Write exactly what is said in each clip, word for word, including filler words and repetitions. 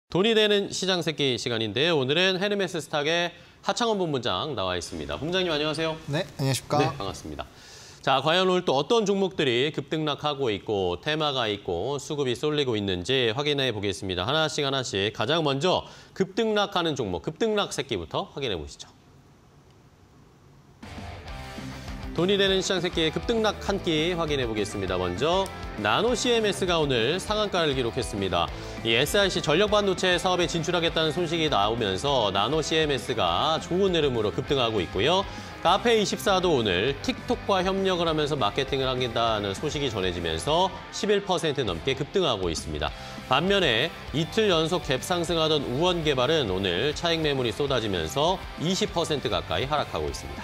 돈이 되는 시장 새끼 시간인데요. 오늘은 헤르메스 스탁의 하창원 본부장 나와 있습니다. 본부장님 안녕하세요. 네, 안녕하십니까. 네, 반갑습니다. 자, 과연 오늘 또 어떤 종목들이 급등락하고 있고 테마가 있고 수급이 쏠리고 있는지 확인해 보겠습니다. 하나씩 하나씩 가장 먼저 급등락하는 종목, 급등락 새끼부터 확인해 보시죠. 돈이 되는 시장 새끼의 급등락 한 끼 확인해 보겠습니다. 먼저 나노 씨엠에스가 오늘 상한가를 기록했습니다. 이 에스아이씨 전력 반도체 사업에 진출하겠다는 소식이 나오면서 나노 씨엠에스가 좋은 흐름으로 급등하고 있고요. 카페이십사도 오늘 틱톡과 협력을 하면서 마케팅을 하겠다는 소식이 전해지면서 십일 퍼센트 넘게 급등하고 있습니다. 반면에 이틀 연속 갭 상승하던 우원개발은 오늘 차익 매물이 쏟아지면서 이십 퍼센트 가까이 하락하고 있습니다.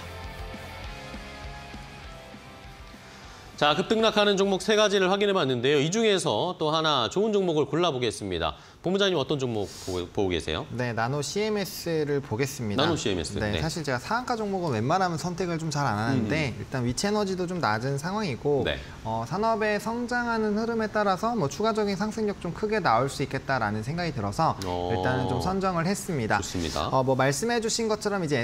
자, 급등락하는 종목 세 가지를 확인해봤는데요. 이 중에서 또 하나 좋은 종목을 골라보겠습니다. 본부장님 어떤 종목 보고, 보고 계세요? 네, 나노 씨엠에스를 보겠습니다. 나노 씨엠에스. 네, 네. 사실 제가 상한가 종목은 웬만하면 선택을 좀 잘 안 하는데 음. 일단 위치에너지도 좀 낮은 상황이고 네. 어, 산업의 성장하는 흐름에 따라서 뭐 추가적인 상승력 좀 크게 나올 수 있겠다라는 생각이 들어서 오. 일단은 좀 선정을 했습니다. 좋습니다. 어, 뭐 말씀해주신 것처럼 이제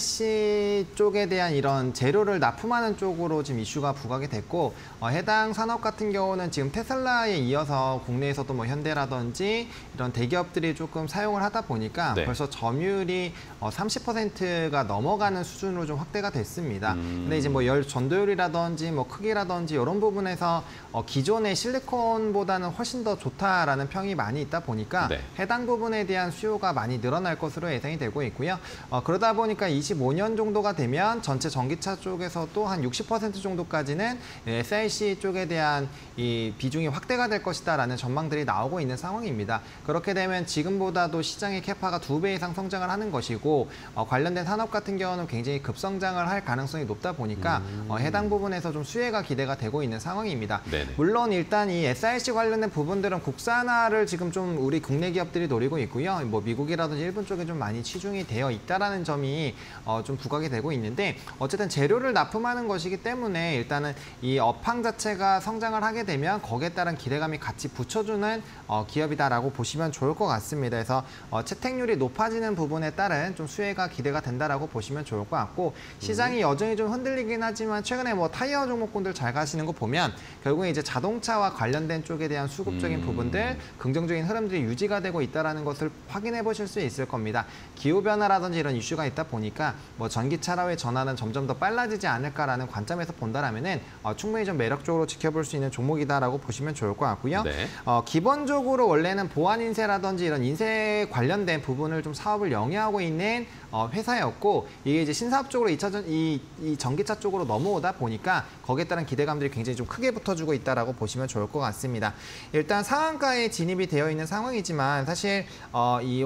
에스아이씨 쪽에 대한 이런 재료를 납품하는 쪽으로 지금 이슈가 부각이 됐고 어, 해당 산업 같은 경우는 지금 테슬라에 이어서 국내에서도 뭐 현대라든지 이런 대기업들이 조금 사용을 하다 보니까 네. 벌써 점유율이 어, 삼십 퍼센트가 넘어가는 수준으로 좀 확대가 됐습니다. 음. 근데 이제 뭐 열 전도율이라든지 뭐 크기라든지 이런 부분에서 어, 기존의 실리콘보다는 훨씬 더 좋다라는 평이 많이 있다 보니까 네. 해당 부분에 대한 수요가 많이 늘어날 것으로 예상이 되고 있고요. 어, 그러다 보니까 이십오 년 정도가 되면 전체 전기차 쪽에서도 한 육십 퍼센트 정도까지는 에스아이씨 쪽에 대한 이 비중이 확대가 될 것이다라는 전망들이 나오고 있는 상황입니다. 그렇게 되면 지금보다도 시장의 캐파가 두 배 이상 성장을 하는 것이고 어, 관련된 산업 같은 경우는 굉장히 급성장을 할 가능성이 높다 보니까 음. 어, 해당 부분에서 좀 수혜가 기대가 되고 있는 상황입니다. 네네. 물론 일단 이 에스아이씨 관련된 부분들은 국산화를 지금 좀 우리 국내 기업들이 노리고 있고요. 뭐 미국이라든지 일본 쪽에 좀 많이 치중이 되어 있다라는 점이 어, 좀 부각이 되고 있는데 어쨌든 재료를 납품하는 것이기 때문에 일단은 이 업황 자체가 성장을 하게 되면 거기에 따른 기대감이 같이 붙여주는 어, 기업이다라고 보시면 좋을 것 같습니다. 그래서 어, 채택률이 높아지는 부분에 따른 좀 수혜가 기대가 된다라고 보시면 좋을 것 같고 시장이 여전히 좀 흔들리긴 하지만 최근에 뭐 타이어 종목군들 잘 가시는 거 보면 결국에 이제 자동차와 관련된 쪽에 대한 수급적인 음. 부분들 긍정적인 흐름들이 유지가 되고 있다는 것을 확인해 보실 수 있을 겁니다. 기후변화라든지 이런 이슈가 있다 보니까 뭐 전기차로의 전환은 점점 더 빨라지지 않을까라는 관점에서 본다라면은 어, 충분히 좀 매력적으로 지켜볼 수 있는 종목이다라고 보시면 좋을 것 같고요. 네. 어, 기본적으로 원래는 보안 인쇄라든지 이런 인쇄 관련된 부분을 좀 사업을 영위하고 있는 어, 회사였고 이게 이제 신사업 쪽으로 이 차전 이, 이 전기차 쪽으로 넘어오다 보니까 거기에 따른 기대감들이 굉장히 좀 크게 붙어주고 있다라고 보시면 좋을 것 같습니다. 일단 상한가에 진입이 되어 있는 상황이지만 사실 어, 이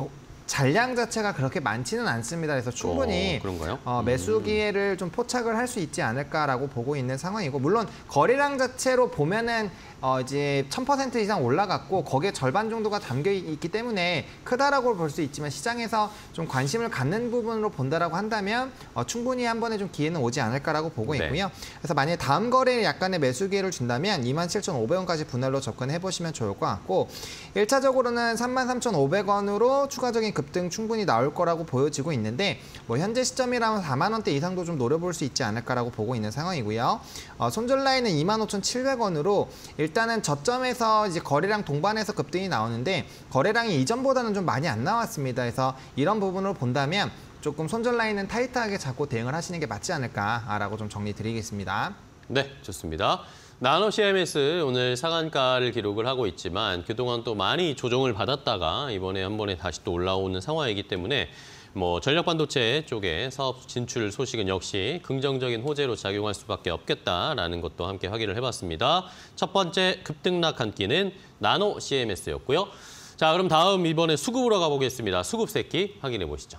잔량 자체가 그렇게 많지는 않습니다. 그래서 충분히 오, 어, 매수 기회를 좀 포착을 할 수 있지 않을까라고 보고 있는 상황이고 물론 거래량 자체로 보면은 어, 이제 천 퍼센트 이상 올라갔고 거기에 절반 정도가 담겨 있기 때문에 크다라고 볼 수 있지만 시장에서 좀 관심을 갖는 부분으로 본다라고 한다면 어, 충분히 한 번에 좀 기회는 오지 않을까라고 보고 있고요. 네. 그래서 만약에 다음 거래에 약간의 매수 기회를 준다면 이만 칠천오백 원까지 분할로 접근해 보시면 좋을 것 같고 일 차적으로는 삼만 삼천오백 원으로 추가적인 급등 충분히 나올 거라고 보여지고 있는데 뭐 현재 시점이라면 사만 원대 이상도 좀 노려볼 수 있지 않을까라고 보고 있는 상황이고요. 어, 손절 라인은 이만 오천칠백 원으로 일단은 저점에서 이제 거래량 동반해서 급등이 나오는데 거래량이 이전보다는 좀 많이 안 나왔습니다. 그래서 이런 부분으로 본다면 조금 손절 라인은 타이트하게 잡고 대응을 하시는 게 맞지 않을까라고 좀 정리 드리겠습니다. 네, 좋습니다. 나노 씨엠에스 오늘 상한가를 기록을 하고 있지만 그동안 또 많이 조정을 받았다가 이번에 한 번에 다시 또 올라오는 상황이기 때문에 뭐 전력 반도체 쪽에 사업 진출 소식은 역시 긍정적인 호재로 작용할 수밖에 없겠다라는 것도 함께 확인을 해봤습니다. 첫 번째 급등락 한 끼는 나노 씨엠에스였고요. 자, 그럼 다음 이번에 수급으로 가보겠습니다. 수급 새끼 확인해 보시죠.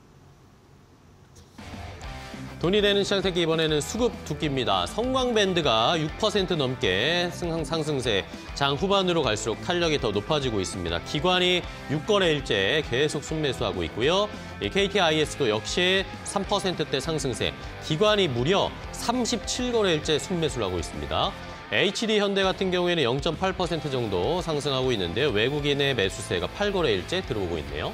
돈이 되는 시장 새끼 이번에는 수급 두 끼입니다. 성광밴드가 육 퍼센트 넘게 상승세, 장 후반으로 갈수록 탄력이 더 높아지고 있습니다. 기관이 육 거래일째 계속 순매수하고 있고요. 케이티아이에스도 역시 삼 퍼센트대 상승세, 기관이 무려 삼십칠 거래일째 순매수를 하고 있습니다. 에이치디 현대 같은 경우에는 영 점 팔 퍼센트 정도 상승하고 있는데요. 외국인의 매수세가 팔 거래일째 들어오고 있네요.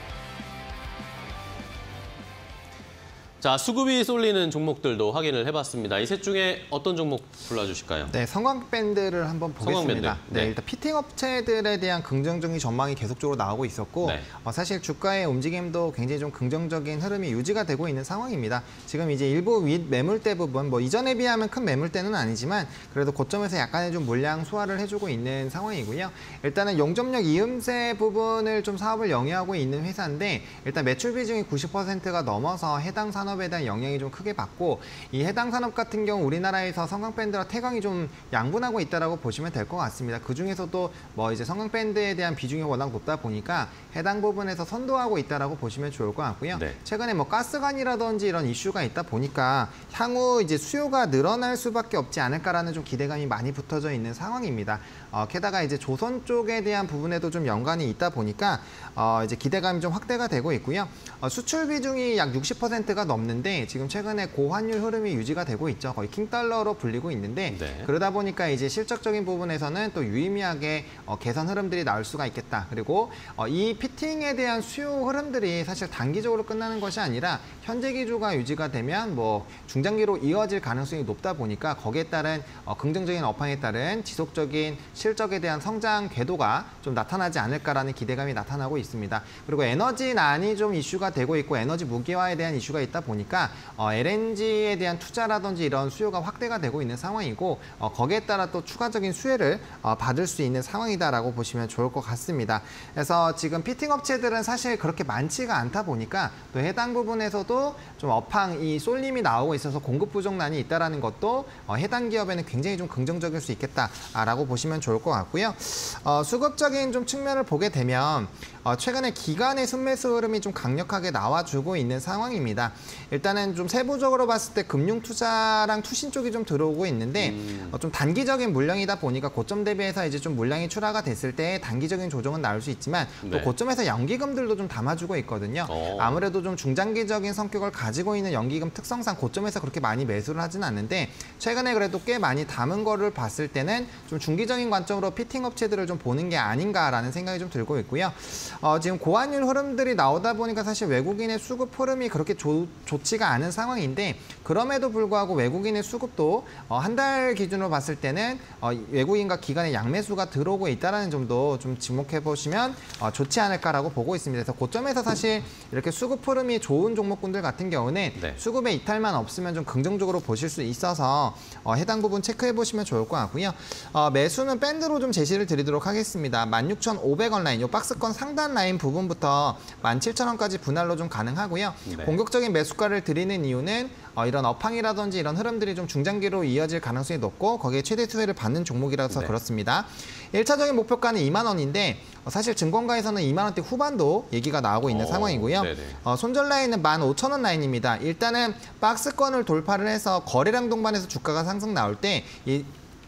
자, 수급이 쏠리는 종목들도 확인을 해봤습니다. 이 셋 중에 어떤 종목 불러주실까요? 네, 성광밴드를 한번 보겠습니다. 성광밴드. 네. 네. 일단 피팅 업체들에 대한 긍정적인 전망이 계속적으로 나오고 있었고 네. 어, 사실 주가의 움직임도 굉장히 좀 긍정적인 흐름이 유지가 되고 있는 상황입니다. 지금 이제 일부 윗 매물대 부분, 뭐 이전에 비하면 큰 매물대는 아니지만 그래도 고점에서 약간의 좀 물량 소화를 해주고 있는 상황이고요. 일단은 용접력 이음새 부분을 좀 사업을 영위하고 있는 회사인데 일단 매출 비중이 구십 퍼센트가 넘어서 해당 산업 산업에 대한 영향이 좀 크게 받고 이 해당 산업 같은 경우 우리나라에서 성광밴드와 태광이 좀 양분하고 있다라고 보시면 될 것 같습니다. 그 중에서도 뭐 이제 성광밴드에 대한 비중이 워낙 높다 보니까 해당 부분에서 선도하고 있다라고 보시면 좋을 것 같고요. 네. 최근에 뭐 가스관이라든지 이런 이슈가 있다 보니까 향후 이제 수요가 늘어날 수밖에 없지 않을까라는 좀 기대감이 많이 붙어져 있는 상황입니다. 어, 게다가 이제 조선 쪽에 대한 부분에도 좀 연관이 있다 보니까 어, 이제 기대감이 좀 확대가 되고 있고요. 어, 수출 비중이 약 육십 퍼센트가 넘는데 지금 최근에 고환율 흐름이 유지가 되고 있죠. 거의 킹달러로 불리고 있는데 네. 그러다 보니까 이제 실적적인 부분에서는 또 유의미하게 어, 개선 흐름들이 나올 수가 있겠다. 그리고 어, 이 피팅에 대한 수요 흐름들이 사실 단기적으로 끝나는 것이 아니라 현재 기조가 유지가 되면 뭐 중장기로 이어질 가능성이 높다 보니까 거기에 따른 어, 긍정적인 업황에 따른 지속적인 실적에 대한 성장 궤도가 좀 나타나지 않을까라는 기대감이 나타나고 있습니다. 그리고 에너지난이 좀 이슈가 되고 있고 에너지 무기화에 대한 이슈가 있다 보니까 어, 엘엔지에 대한 투자라든지 이런 수요가 확대가 되고 있는 상황이고 어, 거기에 따라 또 추가적인 수혜를 어, 받을 수 있는 상황이다라고 보시면 좋을 것 같습니다. 그래서 지금 피팅 업체들은 사실 그렇게 많지가 않다 보니까 또 해당 부분에서도 좀 업황 이 쏠림이 나오고 있어서 공급 부족난이 있다라는 것도 어, 해당 기업에는 굉장히 좀 긍정적일 수 있겠다라고 보시면 좋을 것 같고요. 어, 수급적인 좀 측면을 보게 되면 어, 최근에 기관의 순매수 흐름이 좀 강력하게 나와주고 있는 상황입니다. 일단은 좀 세부적으로 봤을 때 금융투자랑 투신 쪽이 좀 들어오고 있는데 음. 어, 좀 단기적인 물량이다 보니까 고점 대비해서 이제 좀 물량이 출하가 됐을 때 단기적인 조정은 나올 수 있지만 또 네. 고점에서 연기금들도 좀 담아주고 있거든요. 오. 아무래도 좀 중장기적인 성격을 가지고 있는 연기금 특성상 고점에서 그렇게 많이 매수를 하진 않는데 최근에 그래도 꽤 많이 담은 거를 봤을 때는 좀 중기적인 관점으로 피팅 업체들을 좀 보는 게 아닌가라는 생각이 좀 들고 있고요. 어, 지금 고환율 흐름들이 나오다 보니까 사실 외국인의 수급 흐름이 그렇게 조, 좋지가 않은 상황인데 그럼에도 불구하고 외국인의 수급도 어, 한 달 기준으로 봤을 때는 어, 외국인과 기관의 양매수가 들어오고 있다는 점도 좀 지목해 보시면 어, 좋지 않을까라고 보고 있습니다. 그래서 고점에서 사실 이렇게 수급 흐름이 좋은 종목군들 같은 경우는 네. 수급의 이탈만 없으면 좀 긍정적으로 보실 수 있어서 어, 해당 부분 체크해 보시면 좋을 것 같고요. 어, 매수는 밴드로 좀 제시를 드리도록 하겠습니다. 만 육천오백 원 라인, 이 박스권 상단 라인 부분부터 만 칠천 원까지 분할로 좀 가능하고요. 네. 공격적인 매수가를 드리는 이유는 어, 이런 업황이라든지 이런 흐름들이 좀 중장기로 이어질 가능성이 높고 거기에 최대 수혜를 받는 종목이라서 네. 그렇습니다. 일차적인 목표가는 이만 원인데 어, 사실 증권가에서는 이만 원대 후반도 얘기가 나오고 있는 오, 상황이고요. 어, 손절 라인은 만 오천 원 라인입니다. 일단은 박스권을 돌파를 해서 거래량 동반해서 주가가 상승 나올 때 이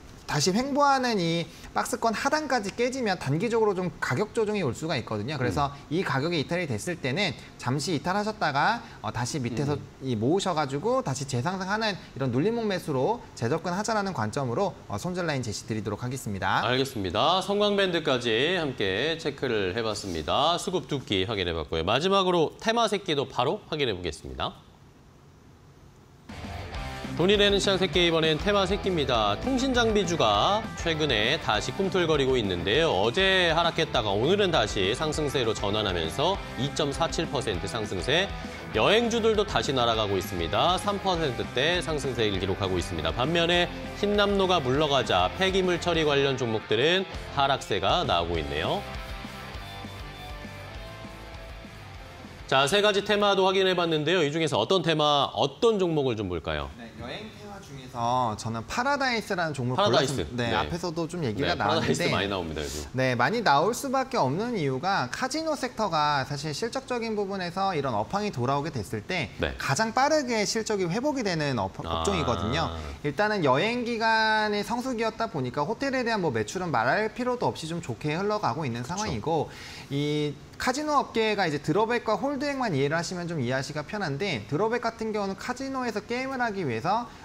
다시 횡보하는 이 박스권 하단까지 깨지면 단기적으로 좀 가격 조정이 올 수가 있거든요. 그래서 음. 이 가격이 이탈이 됐을 때는 잠시 이탈하셨다가 어, 다시 밑에서 음. 이 모으셔가지고 다시 재상승하는 이런 눌림목 매수로 재접근하자라는 관점으로 어, 손절 라인 제시 드리도록 하겠습니다. 알겠습니다. 성광밴드까지 함께 체크를 해봤습니다. 수급 두끼 확인해봤고요. 마지막으로 테마 새끼도 바로 확인해보겠습니다. 돈이 되는 시장 새끼, 이번엔 테마 새끼입니다. 통신장비주가 최근에 다시 꿈틀거리고 있는데요. 어제 하락했다가 오늘은 다시 상승세로 전환하면서 이 점 사칠 퍼센트 상승세. 여행주들도 다시 날아가고 있습니다. 삼 퍼센트대 상승세를 기록하고 있습니다. 반면에 흰남노가 물러가자 폐기물 처리 관련 종목들은 하락세가 나오고 있네요. 자, 세 가지 테마도 확인해봤는데요. 이 중에서 어떤 테마, 어떤 종목을 좀 볼까요? 네, 여행 테마 중에서 저는 파라다이스라는 종목을 파라다이스. 골랐습니다. 네, 네, 앞에서도 좀 얘기가 네, 나왔는데 파라다이스 많이 나옵니다, 요즘. 네, 많이 나올 수밖에 없는 이유가 카지노 섹터가 사실 실적적인 부분에서 이런 업황이 돌아오게 됐을 때 네. 가장 빠르게 실적이 회복이 되는 업, 아... 업종이거든요. 일단은 여행 기간의 성수기였다 보니까 호텔에 대한 뭐 매출은 말할 필요도 없이 좀 좋게 흘러가고 있는 그쵸. 상황이고 이 카지노 업계가 이제 드롭백과 홀드액만 이해를 하시면 좀 이해하시기가 편한데 드롭백 같은 경우는 카지노에서 게임을 하기 위해서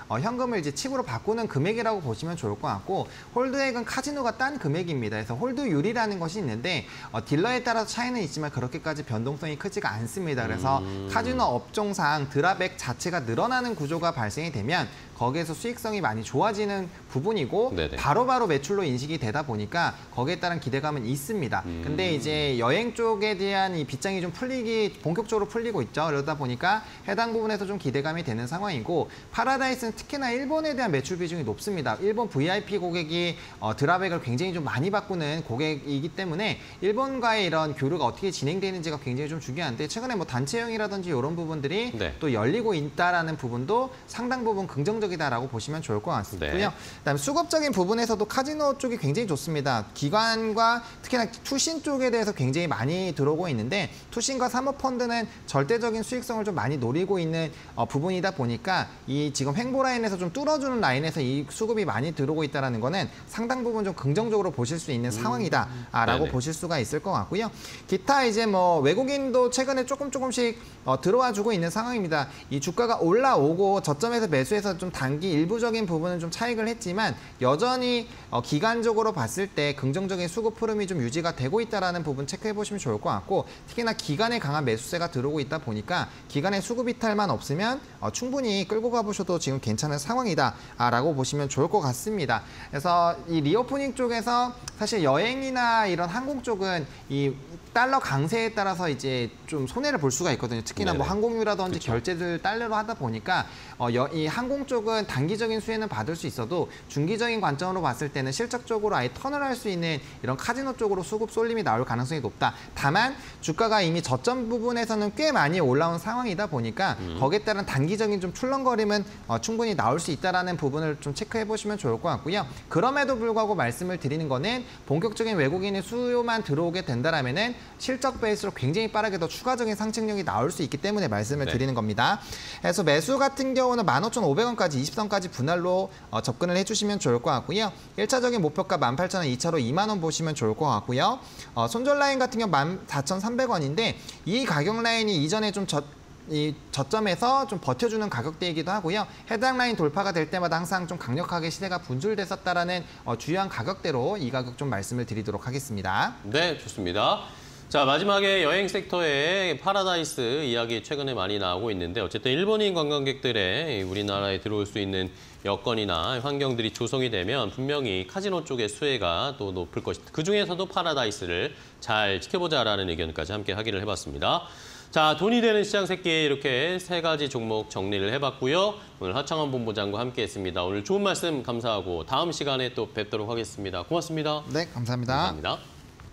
어, 현금을 이제 칩으로 바꾸는 금액이라고 보시면 좋을 것 같고 홀드액은 카지노가 딴 금액입니다. 그래서 홀드율이라는 것이 있는데 어, 딜러에 따라서 차이는 있지만 그렇게까지 변동성이 크지가 않습니다. 그래서 음. 카지노 업종상 드랍액 자체가 늘어나는 구조가 발생이 되면 거기에서 수익성이 많이 좋아지는 부분이고 네네. 바로바로 매출로 인식이 되다 보니까 거기에 따른 기대감은 있습니다. 음. 근데 이제 여행 쪽에 대한 이 빗장이 좀 풀리기 본격적으로 풀리고 있죠. 그러다 보니까 해당 부분에서 좀 기대감이 되는 상황이고 파라다이스는 특히나 일본에 대한 매출 비중이 높습니다. 일본 브이아이피 고객이 어, 드랍액을 굉장히 좀 많이 바꾸는 고객이기 때문에 일본과의 이런 교류가 어떻게 진행되는지가 굉장히 좀 중요한데 최근에 뭐 단체형이라든지 이런 부분들이 네. 또 열리고 있다라는 부분도 상당 부분 긍정적이다라고 보시면 좋을 것 같고요. 네. 그다음에 수급적인 부분에서도 카지노 쪽이 굉장히 좋습니다. 기관과 특히나 투신 쪽에 대해서 굉장히 많이 들어오고 있는데 투신과 사모펀드는 절대적인 수익성을 좀 많이 노리고 있는 어, 부분이다 보니까 이 지금 횡보 라인에서 좀 뚫어주는 라인에서 이 수급이 많이 들어오고 있다는 거는 상당 부분 좀 긍정적으로 보실 수 있는 상황이다라고 네네. 보실 수가 있을 것 같고요. 기타 이제 뭐 외국인도 최근에 조금 조금씩 어, 들어와 주고 있는 상황입니다. 이 주가가 올라오고 저점에서 매수해서 좀 단기 일부적인 부분은 좀 차익을 했지만 여전히 어, 기간적으로 봤을 때 긍정적인 수급 흐름이 좀 유지가 되고 있다는 부분 체크해 보시면 좋을 것 같고 특히나 기간에 강한 매수세가 들어오고 있다 보니까 기간의 수급 이탈만 없으면 어, 충분히 끌고 가보셔도 지금 괜찮은 상황이다라고 보시면 좋을 것 같습니다. 그래서 이 리오프닝 쪽에서 사실 여행이나 이런 항공 쪽은 이 달러 강세에 따라서 이제 좀 손해를 볼 수가 있거든요. 특히나 뭐 네네. 항공유라든지 그쵸. 결제들 달러로 하다 보니까 어, 여, 이 항공 쪽은 단기적인 수혜는 받을 수 있어도 중기적인 관점으로 봤을 때는 실적적으로 아예 턴을 할 수 있는 이런 카지노 쪽으로 수급 쏠림이 나올 가능성이 높다. 다만 주가가 이미 저점 부분에서는 꽤 많이 올라온 상황이다 보니까 음. 거기에 따른 단기적인 좀 출렁거림은 어, 충분히 나올 수 있다는 부분을 좀 체크해 보시면 좋을 것 같고요. 그럼에도 불구하고 말씀을 드리는 거는 본격적인 외국인의 수요만 들어오게 된다라면은 실적 베이스로 굉장히 빠르게 더 추가적인 상승력이 나올 수 있기 때문에 말씀을 네. 드리는 겁니다. 그래서 매수 같은 경우는 만 오천 오백 원까지 이십 선까지 분할로 어, 접근을 해주시면 좋을 것 같고요. 일 차적인 목표가 만 팔천 원, 이 차로 이만 원 보시면 좋을 것 같고요. 어, 손절 라인 같은 경우 만 사천 삼백 원인데 이 가격 라인이 이전에 좀 저, 이 저점에서 좀 버텨주는 가격대이기도 하고요. 해당 라인 돌파가 될 때마다 항상 좀 강력하게 시세가 분출됐었다라는 어, 주요한 가격대로 이 가격 좀 말씀을 드리도록 하겠습니다. 네, 좋습니다. 자, 마지막에 여행 섹터의 파라다이스 이야기 최근에 많이 나오고 있는데 어쨌든 일본인 관광객들의 우리나라에 들어올 수 있는 여건이나 환경들이 조성이 되면 분명히 카지노 쪽의 수혜가 또 높을 것이다. 그중에서도 파라다이스를 잘 지켜보자라는 의견까지 함께 하기를 해봤습니다. 자, 돈이 되는 시장 새끼 이렇게 세 가지 종목 정리를 해봤고요. 오늘 하창원 본부장과 함께했습니다. 오늘 좋은 말씀 감사하고 다음 시간에 또 뵙도록 하겠습니다. 고맙습니다. 네, 감사합니다. 감사합니다.